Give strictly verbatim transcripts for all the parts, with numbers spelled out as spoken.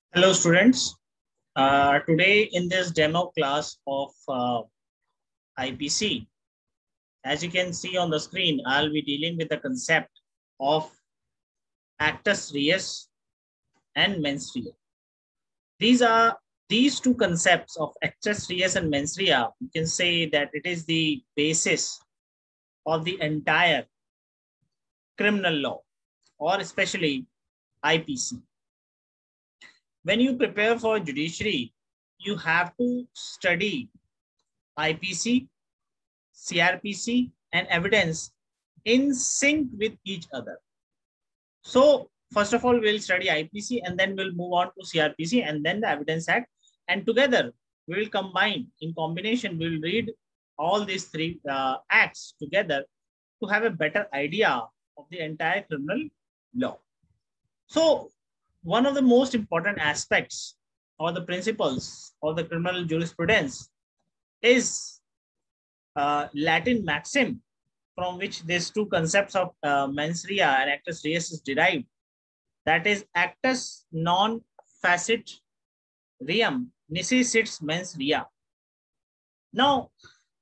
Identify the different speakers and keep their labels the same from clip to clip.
Speaker 1: Hello students, uh, today in this demo class of uh, I P C, as you can see on the screen, I'll be dealing with the concept of actus reus and mens rea. These are these two concepts of actus reus and mens rea. You can say that it is the basis of the entire criminal law, or especially I P C. When you prepare for judiciary, you have to study I P C, C R P C, and evidence in sync with each other. So first of all, we'll study I P C and then we'll move on to C R P C and then the Evidence Act. And together we will combine, in combination, we'll read all these three uh, acts together to have a better idea of the entire criminal law. So one of the most important aspects or the principles of the criminal jurisprudence is uh, Latin maxim from which these two concepts of uh, mens rea and actus reus is derived. That is, actus non facit reum nisi sit mens rea. Now,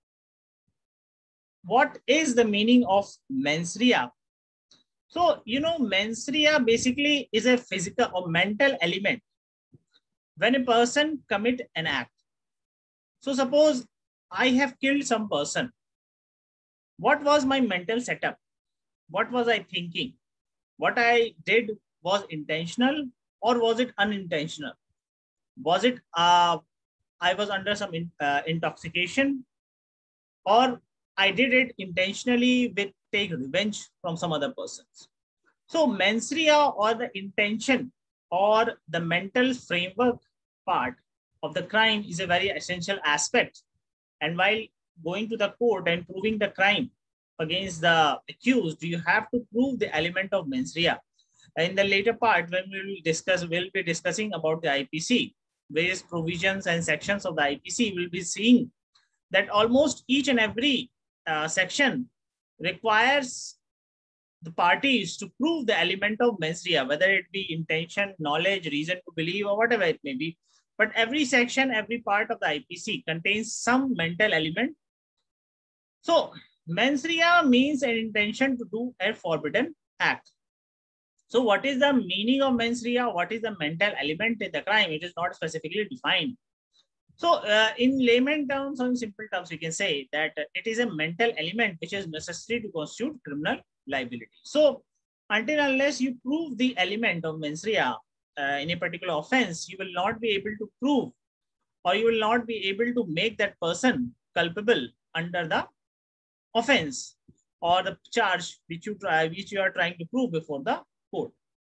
Speaker 1: what is the meaning of mens rea? So, you know, mens rea basically is a physical or mental element when a person commit an act. So suppose I have killed some person. What was my mental setup? What was I thinking? What I did was intentional or was it unintentional? Was it uh, I was under some in, uh, intoxication, or I did it intentionally with take revenge from some other persons? So mens rea, or the intention or the mental framework part of the crime, is a very essential aspect. And while going to the court and proving the crime against the accused, you have to prove the element of mens rea. In the later part, when we will discuss, we'll be discussing about the I P C, various provisions and sections of the I P C. We'll be seeing that almost each and every uh, section requires the parties to prove the element of mens rea, whether it be intention, knowledge, reason to believe, or whatever it may be. But every section, every part of the I P C contains some mental element. So mens rea means an intention to do a forbidden act. So what is the meaning of mens rea? What is the mental element in the crime? It is not specifically defined. So uh, in layman terms, or in simple terms, we can say that it is a mental element which is necessary to constitute criminal liability. So until unless you prove the element of mens rea uh, in a particular offense, you will not be able to prove, or you will not be able to make that person culpable under the offense or the charge which you try, which you are trying to prove before the court.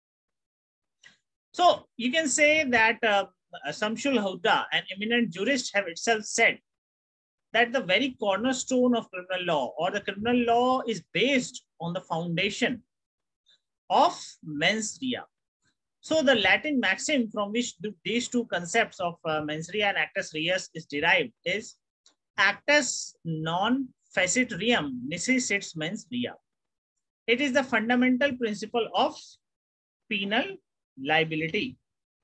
Speaker 1: So you can say that uh, Samshul Houda, an eminent jurist, have itself said that the very cornerstone of criminal law, or the criminal law, is based on the foundation of mens rea. So the Latin maxim from which these two concepts of uh, mens rea and actus reus is derived is actus non facit reum nisi sit mens rea. It is the fundamental principle of penal liability.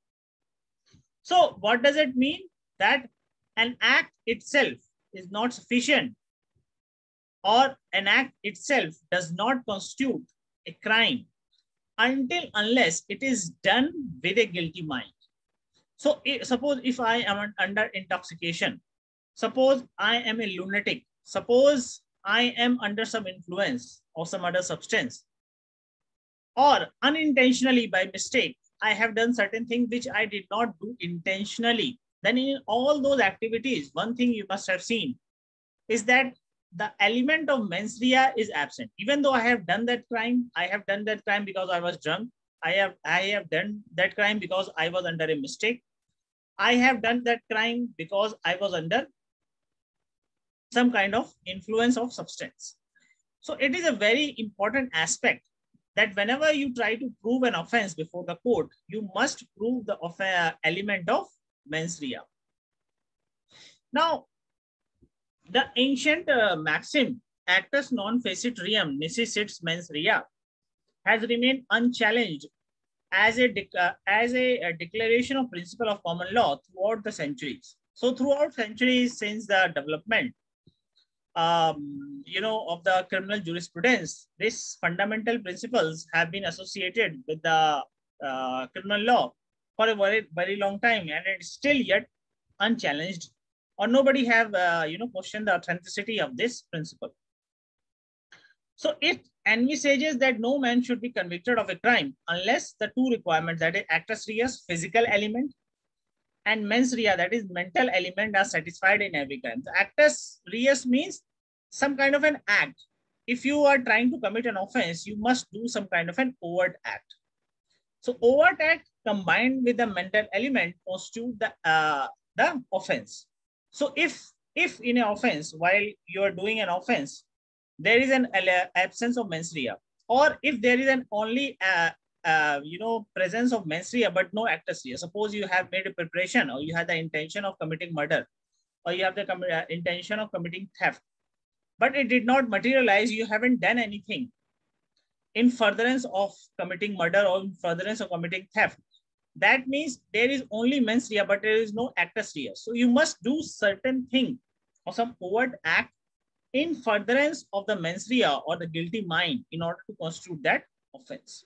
Speaker 1: So what does it mean? That an act itself is not sufficient, or an act itself does not constitute a crime until unless it is done with a guilty mind. So if, suppose if I am under intoxication, suppose I am a lunatic, suppose I am under some influence of some other substance, or unintentionally by mistake, I have done certain things which I did not do intentionally, then in all those activities, one thing you must have seen is that the element of mens rea is absent. Even though I have done that crime, I have done that crime because I was drunk. I have, I have done that crime because I was under a mistake. I have done that crime because I was under some kind of influence of substance. So it is a very important aspect that whenever you try to prove an offense before the court, you must prove the element of mens rea. Now, the ancient uh, maxim, actus non facit reum nisi sit mens rea, has remained unchallenged as a, uh, as a, a declaration of principle of common law throughout the centuries. So throughout centuries since the development, um, you know, of the criminal jurisprudence, these fundamental principles have been associated with the uh, criminal law for a very, very long time, and it's still yet unchallenged, or nobody have, uh, you know, questioned the authenticity of this principle. So it envisages that no man should be convicted of a crime unless the two requirements, that is actus reus, physical element, and mens rea, that is mental element, are satisfied in every crime. So actus reus means some kind of an act. If you are trying to commit an offense, you must do some kind of an overt act. So overt act combined with the mental element constitute the uh, the offense. So if if in an offense, while you are doing an offense, there is an absence of mens rea, or if there is an only uh, uh, you know presence of mens rea but no actus rea. Suppose you have made a preparation, or you have the intention of committing murder, or you have the uh, intention of committing theft, but it did not materialize. You haven't done anything in furtherance of committing murder or in furtherance of committing theft. That means there is only mens rea, but there is no actus rea. So you must do certain thing or some overt act in furtherance of the mens rea or the guilty mind in order to constitute that offense.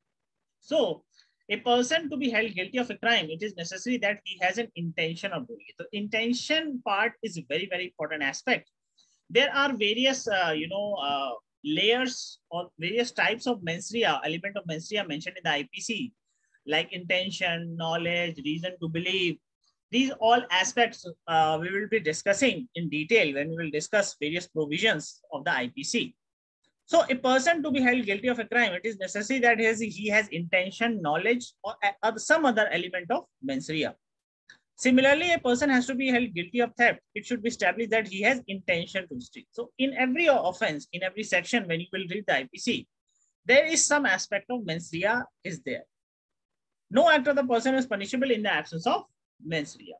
Speaker 1: So a person to be held guilty of a crime, it is necessary that he has an intention of doing it. The intention part is a very, very important aspect. There are various, uh, you know, uh, layers or various types of mens rea, element of mens rea mentioned in the I P C, like intention, knowledge, reason to believe. These all aspects uh, we will be discussing in detail when we will discuss various provisions of the I P C. So a person to be held guilty of a crime, it is necessary that he has, he has intention, knowledge, or, or some other element of mens rea. Similarly, a person has to be held guilty of theft. It should be established that he has intention to steal. So in every offense, in every section, when you will read the I P C, there is some aspect of mens rea is there. No act of the person is punishable in the absence of mens rea.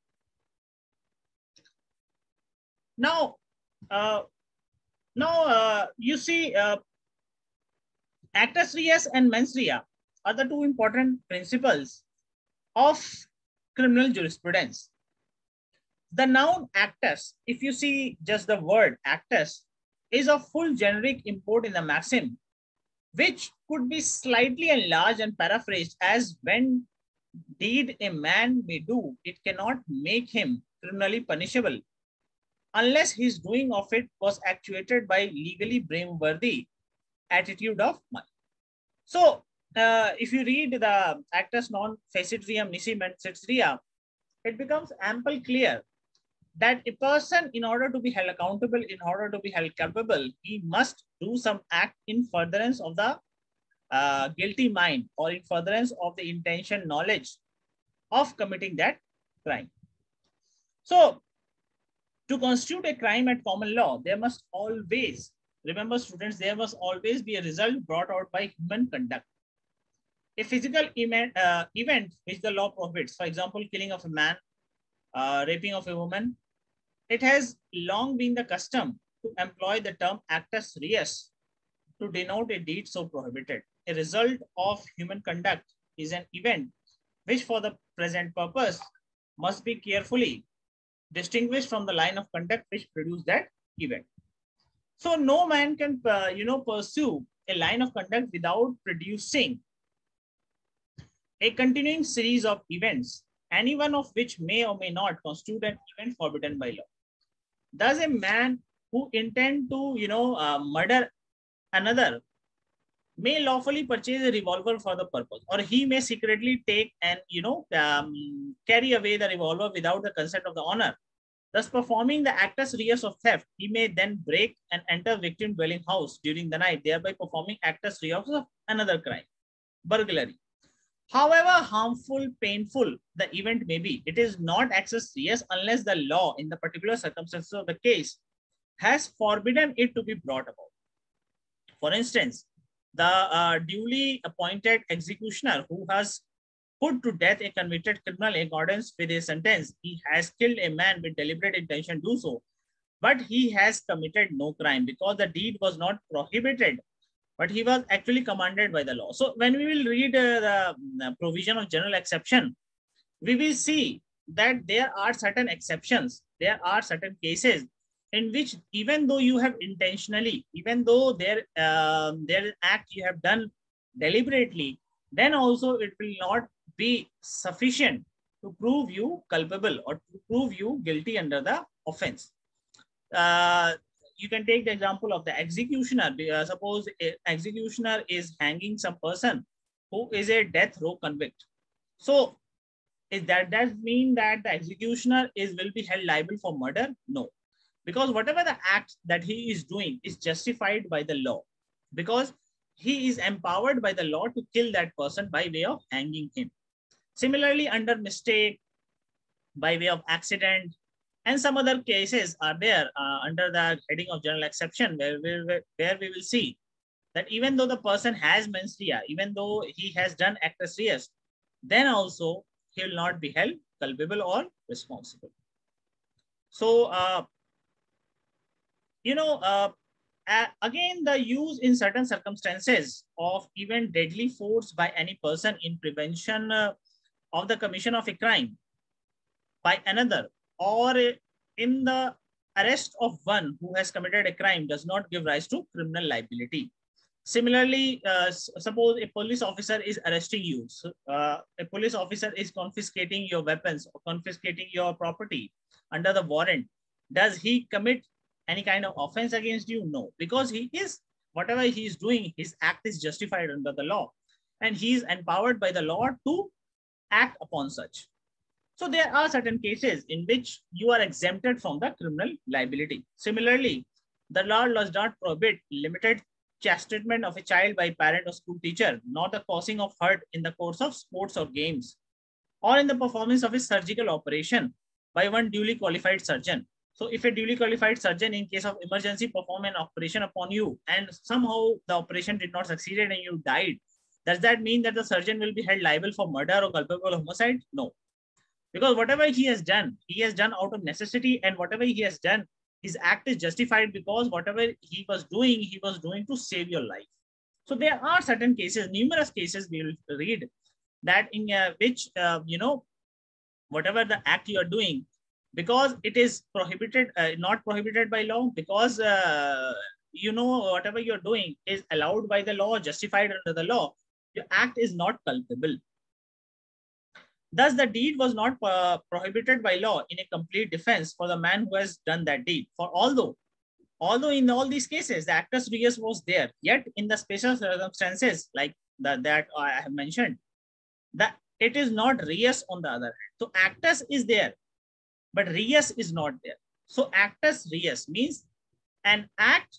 Speaker 1: Now, uh, now uh, you see, uh, actus reus and mens rea are the two important principles of criminal jurisprudence. The noun actus, if you see just the word actus, is of full generic import in the maxim, which could be slightly enlarged and paraphrased as when deed a man may do, it cannot make him criminally punishable unless his doing of it was actuated by legally blameworthy attitude of mind. So uh, if you read the actus non facit reum nisi mensat rea, it becomes ample clear that a person, in order to be held accountable, in order to be held culpable, he must do some act in furtherance of the uh, guilty mind or in furtherance of the intention, knowledge of committing that crime. So to constitute a crime at common law, there must always, remember students, there must always be a result brought out by human conduct. A physical event, uh, event which the law prohibits, for example, killing of a man, uh, raping of a woman, it has long been the custom to employ the term actus reus to denote a deed so prohibited. A result of human conduct is an event which for the present purpose must be carefully distinguished from the line of conduct which produced that event. So no man can, uh, you know, pursue a line of conduct without producing a continuing series of events, any one of which may or may not constitute an event forbidden by law. Does a man who intend to, you know, uh, murder another may lawfully purchase a revolver for the purpose, or he may secretly take and, you know, um, carry away the revolver without the consent of the owner, thus performing the actus reus of theft. He may then break and enter victim dwelling house during the night, thereby performing actus reus of another crime, burglary. However harmful, painful the event may be, it is not actus reus unless the law, in the particular circumstances of the case, has forbidden it to be brought about. For instance, the uh, duly appointed executioner who has put to death a convicted criminal in accordance with his sentence, he has killed a man with deliberate intention to do so, but he has committed no crime because the deed was not prohibited but he was actually commanded by the law. So when we will read uh, the, the provision of general exception, we will see that there are certain exceptions. There are certain cases in which even though you have intentionally, even though there, uh, there act you have done deliberately, then also it will not be sufficient to prove you culpable or to prove you guilty under the offense. Uh, you can take the example of the executioner. Uh, suppose an executioner is hanging some person who is a death row convict. So is that does mean that the executioner is will be held liable for murder? No, because whatever the act that he is doing is justified by the law, because he is empowered by the law to kill that person by way of hanging him. Similarly, under mistake, by way of accident, and some other cases are there uh, under the heading of general exception, where we, where we will see that even though the person has mens rea, even though he has done actus reus, then also he will not be held culpable or responsible. So, uh, you know, uh, uh, again, the use in certain circumstances of even deadly force by any person in prevention uh, of the commission of a crime by another, or in the arrest of one who has committed a crime, does not give rise to criminal liability. Similarly, uh, suppose a police officer is arresting you. So, uh, a police officer is confiscating your weapons or confiscating your property under the warrant. Does he commit any kind of offense against you? No, because he is, whatever he is doing, his act is justified under the law, and he is empowered by the law to act upon such. So there are certain cases in which you are exempted from the criminal liability. Similarly, the law does not prohibit limited chastisement of a child by parent or school teacher, nor the causing of hurt in the course of sports or games, or in the performance of a surgical operation by one duly qualified surgeon. So if a duly qualified surgeon in case of emergency perform an operation upon you and somehow the operation did not succeed and you died, does that mean that the surgeon will be held liable for murder or culpable of homicide? No. Because whatever he has done, he has done out of necessity, and whatever he has done, his act is justified because whatever he was doing, he was doing to save your life. So there are certain cases, numerous cases we will read that in uh, which, uh, you know, whatever the act you are doing, because it is prohibited, uh, not prohibited by law, because, uh, you know, whatever you're doing is allowed by the law, justified under the law, your act is not culpable. Thus, the deed was not uh, prohibited by law in a complete defense for the man who has done that deed. For although, although in all these cases, the actus reus was there, yet in the special circumstances like the, that I have mentioned, that it is not reus on the other hand. So actus is there, but reus is not there. So actus reus means an act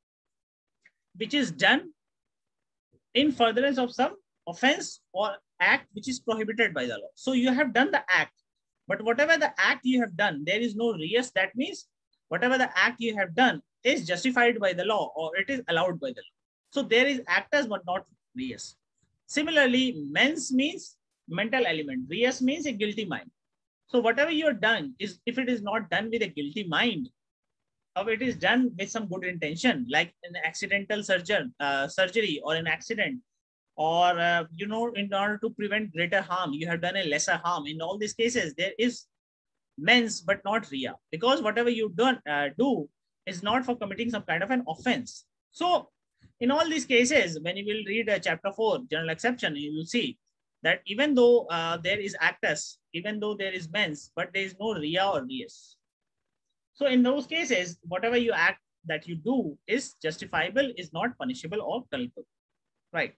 Speaker 1: which is done in furtherance of some offense or act which is prohibited by the law. So you have done the act, but whatever the act you have done, there is no reus. That means whatever the act you have done is justified by the law or it is allowed by the law. So there is actus but not reus. Similarly, mens means mental element. Reus means a guilty mind. So whatever you have done is, if it is not done with a guilty mind, or it is done with some good intention, like an accidental surgeon, uh, surgery or an accident, or, uh, you know, in order to prevent greater harm, you have done a lesser harm. In all these cases, there is mens, but not rea, because whatever you don't uh, do is not for committing some kind of an offense. So in all these cases, when you will read uh, chapter four, general exception, you will see that even though uh, there is actus, even though there is mens, but there is no rea or reus. So in those cases, whatever you act that you do is justifiable, is not punishable or culpable, right?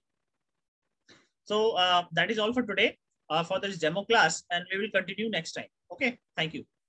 Speaker 1: So uh, that is all for today uh, for this demo class, and we will continue next time. Okay, thank you.